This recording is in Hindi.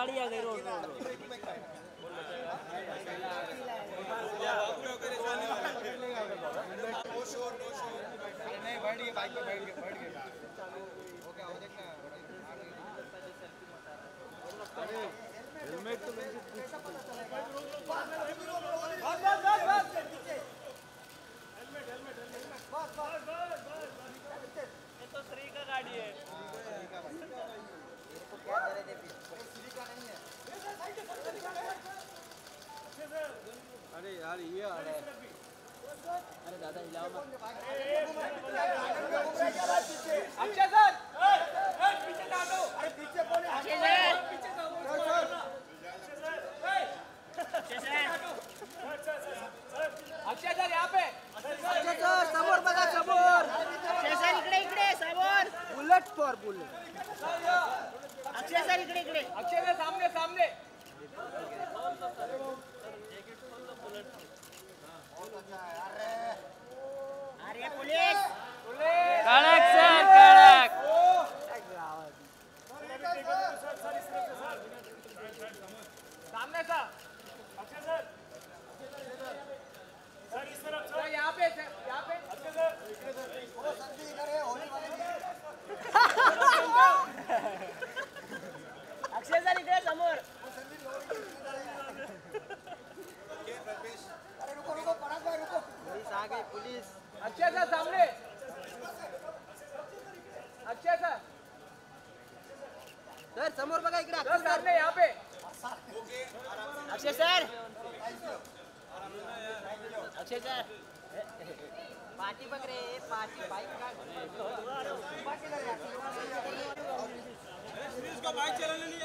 गाड़ी आ गई रोड नहीं बैठ गए बाइक पे बैठ गए हो क्या हो देखना अरे हेलमेट तो कैसा पता चलेगा ये तो श्री का गाड़ी है क्या दे दे श्री का नहीं है अरे यार ये आ रहा है अरे दादा हिलाओ मत अक्षय सर पीछे डालो अरे पीछे कौन है अक्षय सर अक्षय सर यहाँ पे अक्षय सर समोर बघा समोर अक्षय सर इकडे समोर bullet for bullet Akshay sir इकडे अक्षय सर सामने सामने अरे पुलिस कड़क सर कड़क सामने सर अक्षय सर सर इस तरफ सर यहाँ पे अक्षय सर वो संधि इधर है होली वाले अक्षय सर इकडे समोर अरे रुको पराग भाई रुको पुलिस आ गई पुलिस अक्षय सर सामने अक्षय सर समोर बघा इकडे सर सामने यहाँ पे अक्षय सर पार्टी बघ रे पार्टी बाइक का बाइक चलाने